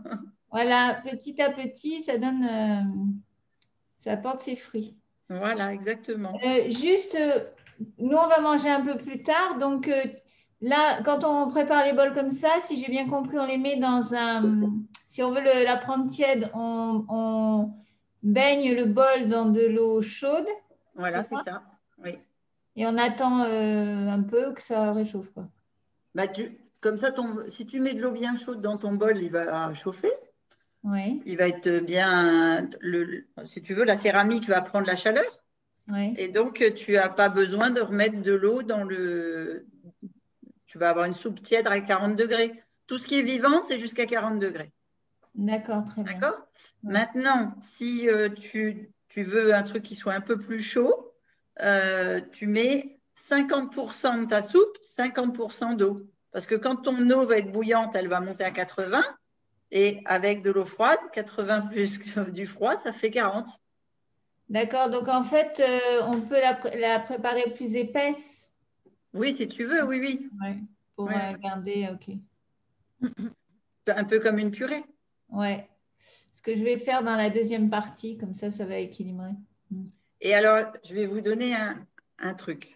Voilà, petit à petit, ça donne, ça apporte ses fruits. Voilà, exactement. Juste, nous, on va manger un peu plus tard. Donc, là, quand on prépare les bols comme ça, si j'ai bien compris, on les met dans un… Si on veut la prendre tiède, on baigne le bol dans de l'eau chaude. Voilà, c'est ça. Oui. Et on attend un peu que ça réchauffe, quoi. Bah, comme ça, si tu mets de l'eau bien chaude dans ton bol, il va chauffer. Oui. Il va être bien… si tu veux, la céramique va prendre la chaleur. Oui. Et donc, tu n'as pas besoin de remettre de l'eau dans le… Tu vas avoir une soupe tiède à 40 degrés. Tout ce qui est vivant, c'est jusqu'à 40 degrés. D'accord, très bien. D'accord. Ouais. Maintenant, si tu veux un truc qui soit un peu plus chaud, tu mets 50% de ta soupe, 50% d'eau. Parce que quand ton eau va être bouillante, elle va monter à 80. Et avec de l'eau froide, 80 plus du froid, ça fait 40. D'accord. Donc, en fait, on peut la préparer plus épaisse. Oui, si tu veux, oui, oui. Ouais, pour garder, ok. Un peu comme une purée. Ouais. Ce que je vais faire dans la deuxième partie, comme ça va équilibrer. Et alors, je vais vous donner un truc.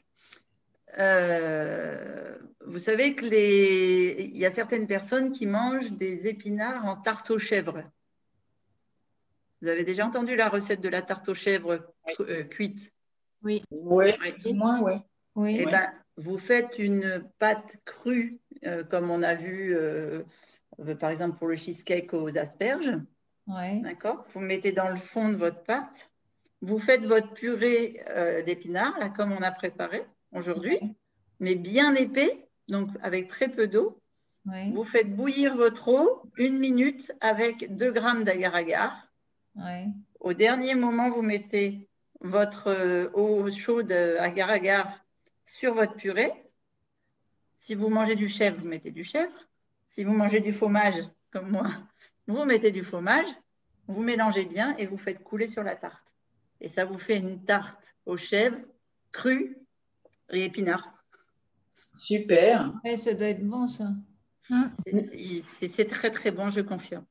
Vous savez il y a certaines personnes qui mangent des épinards en tarte aux chèvres. Vous avez déjà entendu la recette de la tarte aux chèvres cuite? Oui. Oui, moins, oui. Oui. Eh bien, vous faites une pâte crue, comme on a vu, par exemple, pour le cheesecake aux asperges. Ouais. D'accord? Vous mettez dans le fond de votre pâte. Vous faites votre purée d'épinards, là, comme on a préparé aujourd'hui, mais bien épais, donc avec très peu d'eau. Ouais. Vous faites bouillir votre eau 1 minute avec 2 grammes d'agar-agar. Ouais. Au dernier moment, vous mettez votre eau chaude agar-agar sur votre purée. Si vous mangez du chèvre, vous mettez du chèvre. Si vous mangez du fromage, comme moi, vous mettez du fromage. Vous mélangez bien et vous faites couler sur la tarte. Et ça vous fait une tarte aux chèvres, crue et épinards. Super. Ouais, ça doit être bon, ça. C'est très, très bon, je confirme.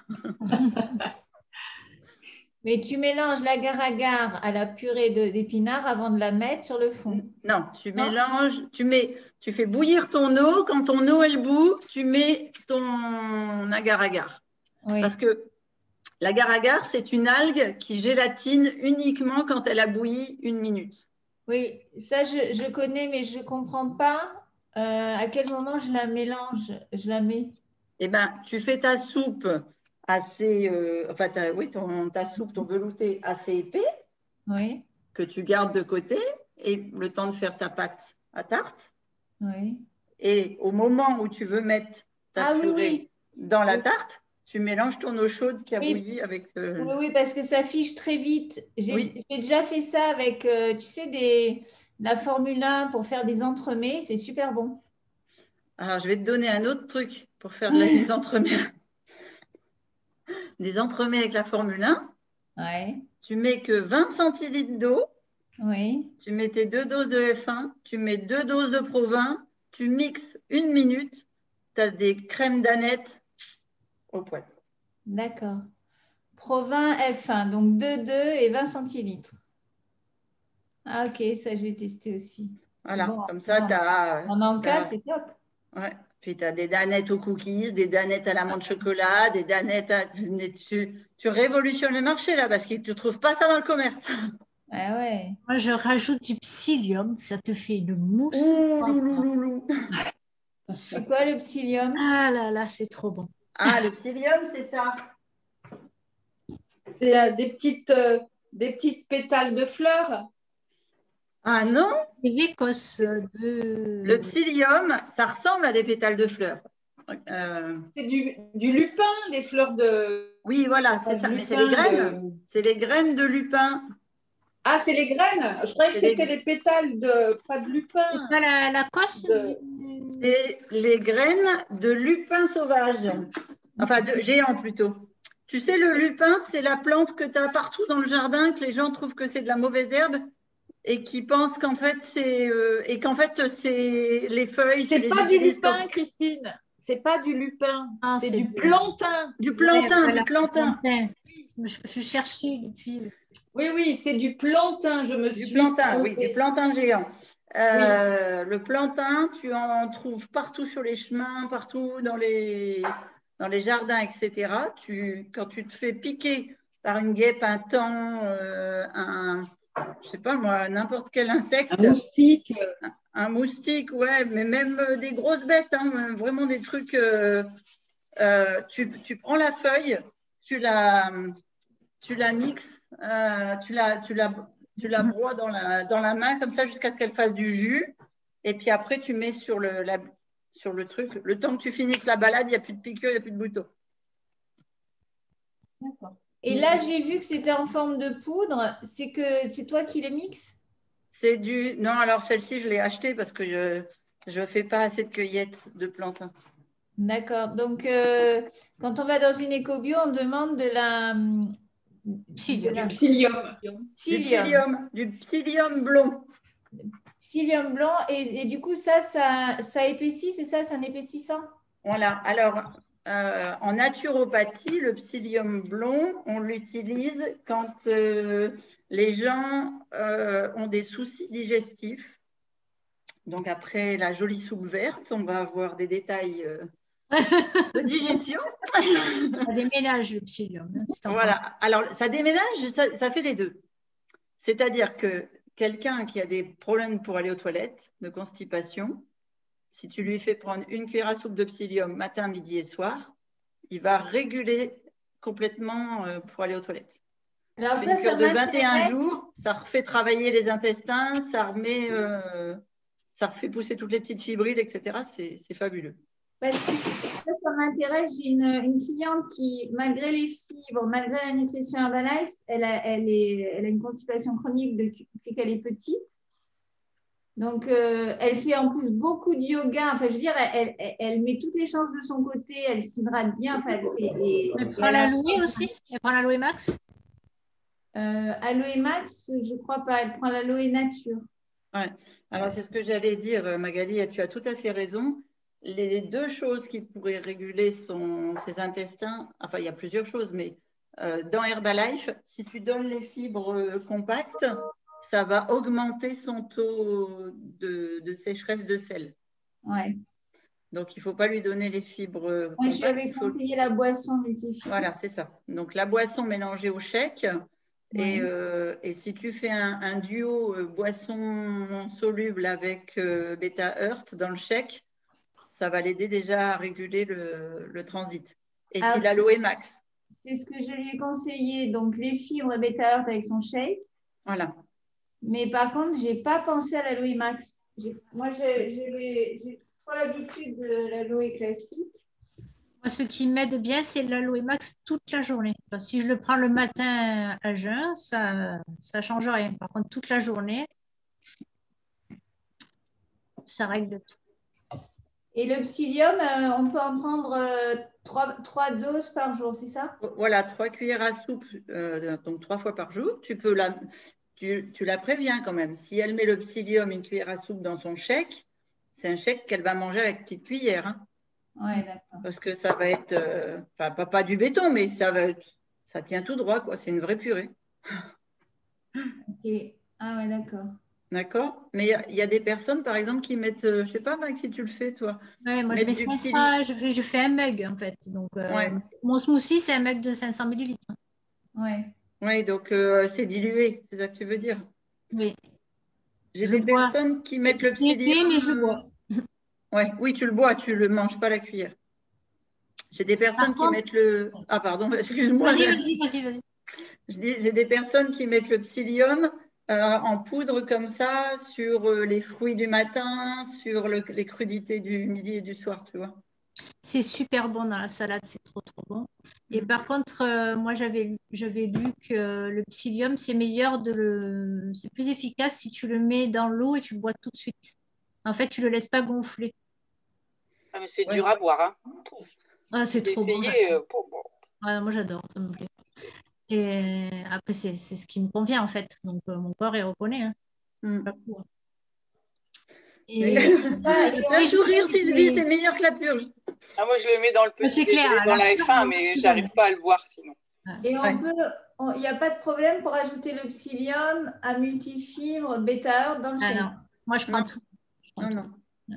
Mais tu mélanges l'agar-agar à la purée d'épinards avant de la mettre sur le fond. Non, tu mélanges, tu fais bouillir ton eau. Quand ton eau, elle bout, tu mets ton agar-agar. Oui. Parce que l'agar-agar, c'est une algue qui gélatine uniquement quand elle a bouilli 1 minute. Oui, ça je connais, mais je ne comprends pas à quel moment je la mélange, je la mets. Eh bien, tu fais ta soupe assez, ta soupe, ton velouté assez épais, oui, que tu gardes de côté, et le temps de faire ta pâte à tarte. Oui. Et au moment où tu veux mettre ta purée dans la tarte, tu mélanges ton eau chaude qui a bouilli avec… Oui, parce que ça fiche très vite. J'ai déjà fait ça avec, tu sais, la Formule 1 pour faire des entremets. C'est super bon. Alors, je vais te donner un autre truc pour faire des entremets. Des entremets avec la Formule 1. Ouais. Tu mets que 20 centilitres d'eau. Oui. Tu mets tes 2 doses de F1. Tu mets 2 doses de Provin. Tu mixes 1 minute. Tu as des crèmes d'aneth au poêle. D'accord. Provin F1, donc 2 et 20 centilitres. Ah, ok, ça je vais tester aussi. Voilà, bon, comme ça, tu as… En cas, c'est top. Ouais. Puis tu as des danettes aux cookies, des danettes à l'amande chocolat, des danettes à… Tu révolutionnes le marché là, parce que tu ne trouves pas ça dans le commerce. Ah ouais. Moi, je rajoute du psyllium, ça te fait une mousse. Ouh, C'est quoi le psyllium? Ah là là, c'est trop bon. Ah, le psyllium, c'est ça. C'est des petites pétales de fleurs. Ah non? Le psyllium, ça ressemble à des pétales de fleurs. C'est du lupin, les fleurs de… Oui, voilà, c'est ça. Mais c'est les graines. C'est les graines de lupin. Ah, c'est les graines. Je croyais que c'était les pétales pas de lupin. C'est pas la cosse C'est les graines de lupin sauvage. Enfin, de géant plutôt. Tu sais, le lupin, c'est la plante que tu as partout dans le jardin, que les gens trouvent que c'est de la mauvaise herbe et qui pensent qu'en fait, c'est les feuilles. C'est pas du lupin, Christine. c'est pas du lupin, Ah, c'est c'est du du- plantain. Du plantain, Voilà, du plantain. Je cherchais depuis. Oui, c'est du plantain, je me Du suis plantain, oui, trompée. du plantain géant. Le plantain, tu en trouves partout sur les chemins, partout dans les jardins, etc. Quand tu te fais piquer par une guêpe, un taon, je sais pas moi, n'importe quel insecte. Un moustique. Un moustique, ouais, mais même des grosses bêtes, hein, vraiment des trucs. Tu prends la feuille, tu la mixes, tu la broies dans la main comme ça jusqu'à ce qu'elle fasse du jus. Et puis après, tu mets sur le truc. Le temps que tu finisses la balade, il n'y a plus de piqûres, il n'y a plus de boutons. D'accord. Et là, j'ai vu que c'était en forme de poudre. C'est toi qui le mixes? Non, alors celle-ci, je l'ai achetée parce que je ne fais pas assez de cueillettes de plantain. D'accord. Donc, quand on va dans une éco-bio, on demande du psyllium. Du psyllium blond. Psyllium blanc. Et du coup, ça épaissit, c'est ça? C'est un épaississant? Voilà. Alors, en naturopathie, le psyllium blond, on l'utilise quand les gens ont des soucis digestifs. Donc, après la jolie soupe verte, on va avoir des détails de digestion. Ça déménage le psyllium. Voilà. Alors, ça déménage, ça fait les deux. C'est-à-dire que quelqu'un qui a des problèmes pour aller aux toilettes, de constipation, si tu lui fais prendre une cuillère à soupe de psyllium matin, midi et soir, il va réguler complètement pour aller aux toilettes. Alors une cure de 21 jours, ça refait travailler les intestins, ça refait pousser toutes les petites fibrilles, etc. C'est fabuleux. Parce que ça m'intéresse. J'ai une cliente qui, malgré les fibres, malgré la nutrition Herbalife, elle a une constipation chronique depuis qu'elle est petite. Donc, elle fait en plus beaucoup de yoga. Enfin, je veux dire, elle met toutes les chances de son côté. Elle s'hydrate bien. Enfin, elle prend l'aloe aussi? Elle prend l'aloe max? Aloe max, je crois pas. Elle prend l'aloe nature. Ouais. Alors, c'est ce que j'allais dire, Magali. Tu as tout à fait raison. Les deux choses qui pourraient réguler ses intestins, enfin, il y a plusieurs choses, mais dans Herbalife, si tu donnes les fibres compactes, ça va augmenter son taux de sécheresse de sel. Ouais. Donc, il ne faut pas lui donner les fibres compactes. Je lui avais conseillé la boisson multifibre. Voilà, c'est ça. Donc, la boisson mélangée au shake. Ouais. Et si tu fais un duo boisson soluble avec Beta Heart dans le shake, ça va l'aider déjà à réguler le transit. Et puis l'aloe max. C'est ce que je lui ai conseillé. Donc, les fibres Beta Heart avec son shake. Voilà. Mais par contre, je n'ai pas pensé à l'aloe max. Moi, j'ai trop l'habitude de l'aloe classique. Moi, ce qui m'aide bien, c'est l'aloe max toute la journée. Enfin, si je le prends le matin à jeun, ça ne change rien. Par contre, toute la journée, ça règle tout. Et le psyllium, on peut en prendre 3 doses par jour, c'est ça? Voilà, 3 cuillères à soupe, donc 3 fois par jour. Tu la préviens quand même. Si elle met le psyllium, une cuillère à soupe dans son shake, c'est un shake qu'elle va manger avec petite cuillère. Hein. Oui, d'accord. Parce que ça va être, pas du béton, mais ça tient tout droit, quoi. C'est une vraie purée. Ok. Ah ouais, d'accord. D'accord. Mais il y a des personnes, par exemple, qui mettent, je ne sais pas, Max, si tu le fais, toi. Oui, moi, je mets 500, je fais un mug, en fait. Donc, mon smoothie, c'est un mug de 500 millilitres. Oui. Oui, donc c'est dilué, c'est ça que tu veux dire? Oui. J'ai des personnes qui mettent le psyllium. Mais je bois. Ouais, oui, tu le bois, tu ne le manges pas à la cuillère. J'ai des personnes qui mettent le… Ah, pardon, excuse-moi. Vas-y. J'ai des personnes qui mettent le psyllium en poudre comme ça sur les fruits du matin, sur les crudités du midi et du soir, tu vois. C'est super bon dans la salade, c'est trop bon. Et par contre, moi j'avais lu que le psyllium, c'est meilleur c'est plus efficace si tu le mets dans l'eau et tu le bois tout de suite. En fait, tu le laisses pas gonfler. Ah, mais c'est dur à boire, hein. Ah, c'est trop bon. Bon. Moi j'adore, ça me plaît. Et après, c'est ce qui me convient en fait. Donc mon corps il reconnaît. Hein. Et... Fais sourire, Sylvie, c'est meilleur que la purge. Ah, moi, je le mets dans le petit C'est clair, déjeuner, dans la F1, on mais peut j'arrive pas à le voir sinon. Et il n'y a pas de problème pour ajouter le psyllium à multifibres bêta dans le Ah shake. non, moi je prends Non. tout. Non.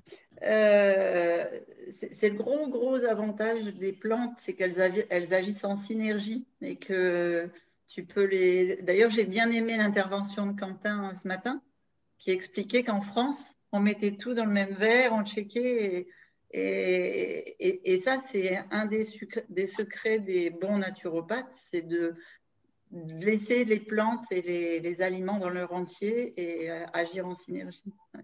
C'est le gros avantage des plantes, c'est qu'elles agissent en synergie et que tu peux les. D'ailleurs, j'ai bien aimé l'intervention de Quentin ce matin qui expliquait qu'en France, on mettait tout dans le même verre, on checkait. Et ça, c'est un des secrets des bons naturopathes, c'est de laisser les plantes et les aliments dans leur entier et agir en synergie.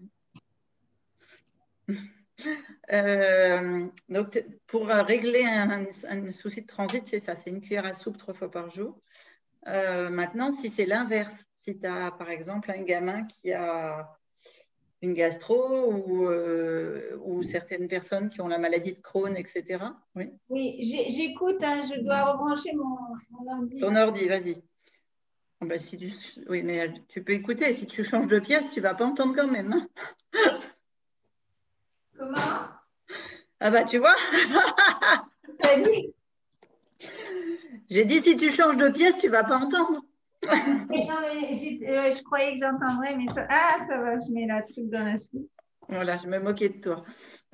Donc, pour régler un souci de transit, c'est ça, c'est une cuillère à soupe 3 fois par jour. Maintenant, si c'est l'inverse, si tu as par exemple un gamin qui a une gastro ou certaines personnes qui ont la maladie de Crohn, etc. Oui, j'écoute, hein, je dois rebrancher mon ordi. Ton ordi, vas-y. Oh, ben, oui, mais tu peux écouter. Si tu changes de pièce, tu ne vas pas entendre quand même. Hein. Comment? Ah bah, tu vois. J'ai dit, si tu changes de pièce, tu ne vas pas entendre. Je croyais que j'entendrais, mais ça... Ah, ça va, je mets la truc dans la soupe. Voilà, je me moquais de toi.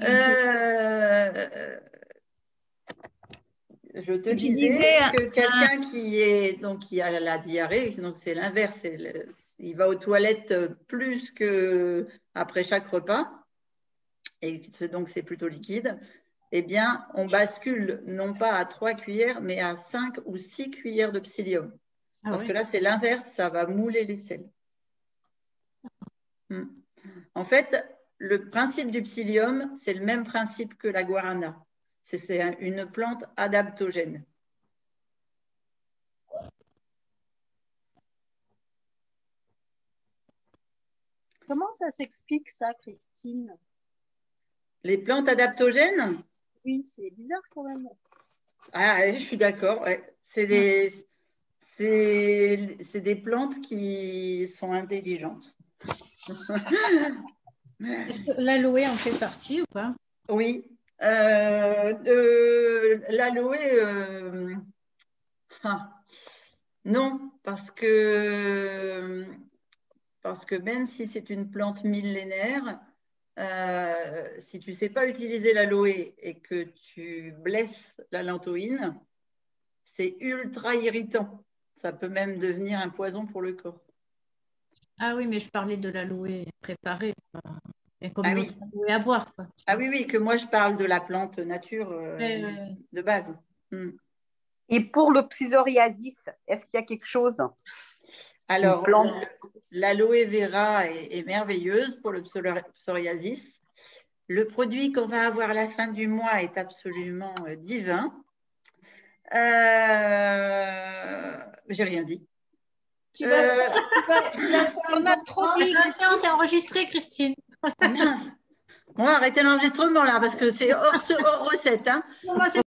Je te disais que quelqu'un qui a la diarrhée, donc c'est l'inverse, il va aux toilettes plus qu'après chaque repas, et donc c'est plutôt liquide, eh bien, on bascule non pas à 3 cuillères, mais à 5 ou 6 cuillères de psyllium. Parce que là, c'est l'inverse, ça va mouler les selles. En fait, le principe du psyllium, c'est le même principe que la guarana. C'est une plante adaptogène. Comment ça s'explique ça, Christine? Les plantes adaptogènes? Oui, c'est bizarre quand même. Ah, je suis d'accord. Ouais. C'est des plantes qui sont intelligentes. L'aloe en fait partie ou pas? Oui. L'aloe, non, parce que même si c'est une plante millénaire, si tu ne sais pas utiliser l'aloe et que tu blesses la lantoïne, c'est ultra irritant. Ça peut même devenir un poison pour le corps. Ah oui, mais je parlais de l'aloe préparée. Et comme Ah l'autre aloe à boire. Quoi. Ah oui, que moi je parle de la plante nature de base. Et pour le psoriasis, est-ce qu'il y a quelque chose? Alors, l'aloe vera est merveilleuse pour le psoriasis. Le produit qu'on va avoir à la fin du mois est absolument divin. J'ai rien dit. Tu vas On a trop dit. Attention, c'est enregistré, Christine. Mince. On va arrêter l'enregistrement là parce que c'est hors recette. Hein.